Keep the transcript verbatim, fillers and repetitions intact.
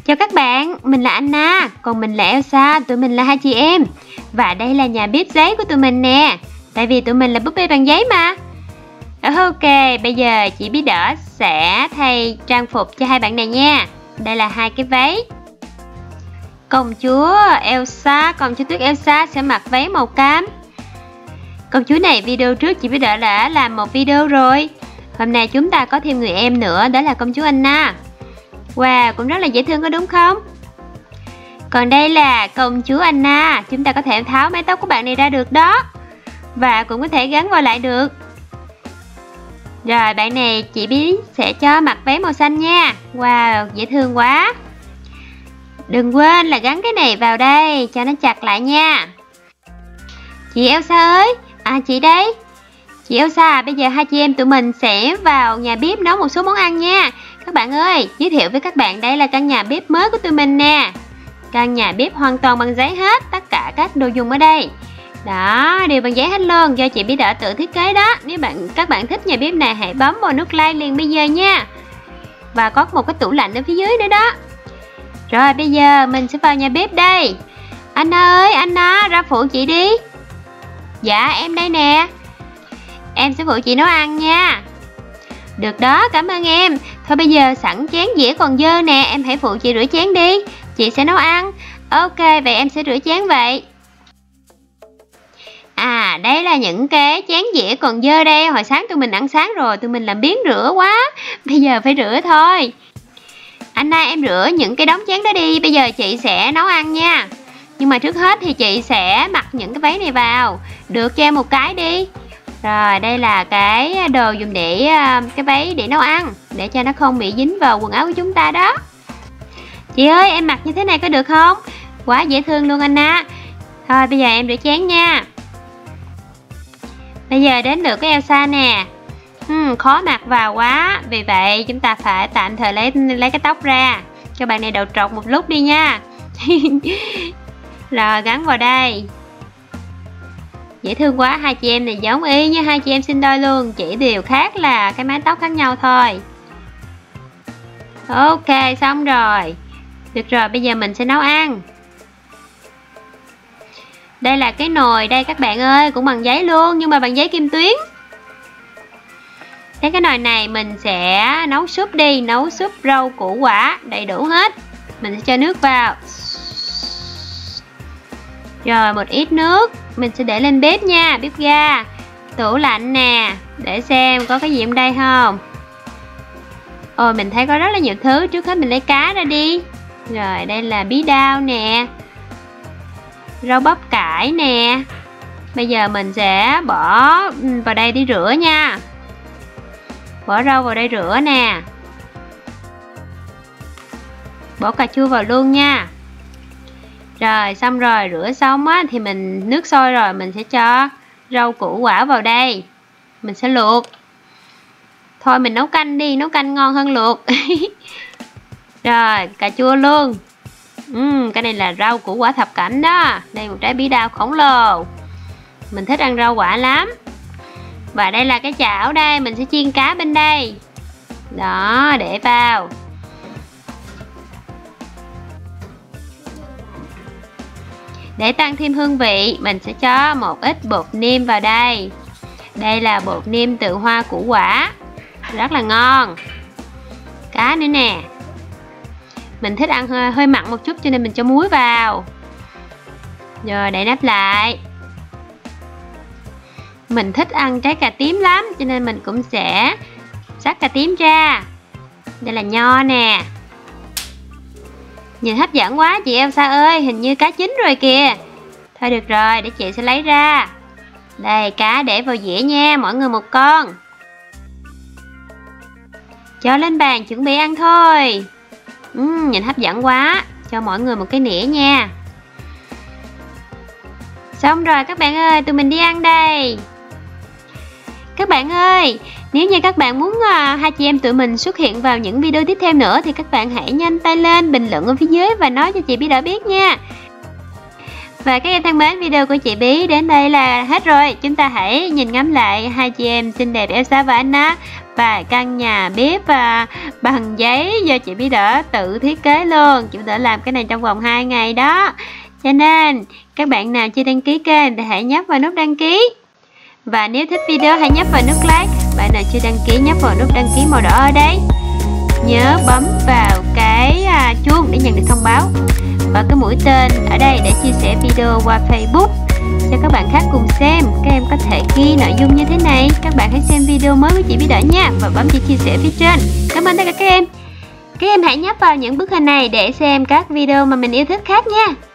Chào các bạn, mình là Anna, còn mình là Elsa, tụi mình là hai chị em. Và đây là nhà bếp giấy của tụi mình nè, tại vì tụi mình là búp bê bằng giấy mà. Ok, bây giờ chị Bí Đỏ sẽ thay trang phục cho hai bạn này nha. Đây là hai cái váy. Công chúa Elsa, công chúa Tuyết Elsa sẽ mặc váy màu cam. Công chúa này video trước chị Bí Đỏ đã làm một video rồi. Hôm nay chúng ta có thêm người em nữa, đó là công chúa Anna. Wow, cũng rất là dễ thương có đúng không? Còn đây là công chúa Anna, chúng ta có thể tháo mái tóc của bạn này ra được đó. Và cũng có thể gắn vào lại được. Rồi, bạn này chị Bí sẽ cho mặc váy màu xanh nha. Wow, dễ thương quá. Đừng quên là gắn cái này vào đây cho nó chặt lại nha. Chị Elsa ơi, à chị đây. Chị Elsa, bây giờ hai chị em tụi mình sẽ vào nhà bếp nấu một số món ăn nha. Các bạn ơi, giới thiệu với các bạn đây là căn nhà bếp mới của tụi mình nè. Căn nhà bếp hoàn toàn bằng giấy hết, tất cả các đồ dùng ở đây. Đó, đều bằng giấy hết luôn, do chị Bí Đỏ tự thiết kế đó. Nếu bạn các bạn thích nhà bếp này hãy bấm vào nút like liền bây giờ nha. Và có một cái tủ lạnh ở phía dưới nữa đó. Rồi bây giờ mình sẽ vào nhà bếp đây. Anna ơi, Anna ra phụ chị đi. Dạ em đây nè. Em sẽ phụ chị nấu ăn nha. Được đó, cảm ơn em. Thôi bây giờ sẵn chén dĩa còn dơ nè, em hãy phụ chị rửa chén đi. Chị sẽ nấu ăn. Ok, vậy em sẽ rửa chén vậy. À, đây là những cái chén dĩa còn dơ đây. Hồi sáng tụi mình ăn sáng rồi, tụi mình làm biếng rửa quá. Bây giờ phải rửa thôi. Anna, em rửa những cái đống chén đó đi. Bây giờ chị sẽ nấu ăn nha. Nhưng mà trước hết thì chị sẽ mặc những cái váy này vào. Được cho em một cái đi. Rồi, đây là cái đồ dùng để cái váy để nấu ăn, để cho nó không bị dính vào quần áo của chúng ta đó. Chị ơi, em mặc như thế này có được không? Quá dễ thương luôn Anna. Thôi bây giờ em rửa chén nha. Bây giờ đến lượt của Elsa nè. Hmm, khó mặc vào quá, vì vậy chúng ta phải tạm thời lấy lấy cái tóc ra. Cho bạn này đầu trọc một lúc đi nha. Rồi gắn vào đây. Dễ thương quá, hai chị em này giống y như hai chị em sinh đôi luôn, chỉ điều khác là cái mái tóc khác nhau thôi. Ok, xong rồi. Được rồi, bây giờ mình sẽ nấu ăn. Đây là cái nồi đây các bạn ơi, cũng bằng giấy luôn nhưng mà bằng giấy kim tuyến. Cái cái nồi này mình sẽ nấu súp đi, nấu súp rau củ quả đầy đủ hết. Mình sẽ cho nước vào. Rồi một ít nước mình sẽ để lên bếp nha, bếp ga, tủ lạnh nè, để xem có cái gì trong đây không. Ôi mình thấy có rất là nhiều thứ. Trước hết mình lấy cá ra đi. Rồi đây là bí đao nè, rau bắp cải nè. Bây giờ mình sẽ bỏ vào đây đi rửa nha. Bỏ rau vào đây rửa nè. Bỏ cà chua vào luôn nha. Rồi xong rồi, rửa xong á thì mình nước sôi rồi, mình sẽ cho rau củ quả vào đây. Mình sẽ luộc. Thôi mình nấu canh đi, nấu canh ngon hơn luộc. Rồi cà chua luôn. uhm, Cái này là rau củ quả thập cẩm đó. Đây một trái bí đao khổng lồ. Mình thích ăn rau quả lắm. Và đây là cái chảo đây, mình sẽ chiên cá bên đây. Đó, để vào. Để tăng thêm hương vị, mình sẽ cho một ít bột nêm vào đây. Đây là bột nêm từ hoa củ quả, rất là ngon. Cá nữa nè. Mình thích ăn hơi, hơi mặn một chút cho nên mình cho muối vào. Rồi đậy nắp lại. Mình thích ăn trái cà tím lắm cho nên mình cũng sẽ xắt cà tím ra. Đây là nho nè. Nhìn hấp dẫn quá chị Elsa ơi, hình như cá chín rồi kìa. Thôi được rồi, để chị sẽ lấy ra. Đây, cá để vào dĩa nha, mỗi người một con. Cho lên bàn chuẩn bị ăn thôi. uhm, Nhìn hấp dẫn quá. Cho mỗi người một cái nĩa nha. Xong rồi các bạn ơi, tụi mình đi ăn đây. Các bạn ơi, nếu như các bạn muốn uh, hai chị em tụi mình xuất hiện vào những video tiếp theo nữa thì các bạn hãy nhanh tay lên, bình luận ở phía dưới và nói cho chị Bí Đỏ biết nha. Và các em thân mến, video của chị Bí đến đây là hết rồi. Chúng ta hãy nhìn ngắm lại hai chị em xinh đẹp Elsa và Anna vài căn nhà bếp à, bằng giấy do chị Bí Đỡ tự thiết kế luôn. Chị Bí Đỡ làm cái này trong vòng hai ngày đó. Cho nên các bạn nào chưa đăng ký kênh thì hãy nhấp vào nút đăng ký. Và nếu thích video hãy nhấp vào nút like. Bạn nào chưa đăng ký nhấp vào nút đăng ký màu đỏ ở đây. Nhớ bấm vào cái à, chuông để nhận được thông báo. Và cái mũi tên ở đây để chia sẻ video qua Facebook cho các bạn khác cùng xem. Các em có thể ghi nội dung như thế này. Các bạn hãy xem video mới với chị Bí Đỡ nha. Và bấm chữ chia sẻ phía trên. Cảm ơn tất cả các em. Các em hãy nhấp vào những bức hình này để xem các video mà mình yêu thích khác nha.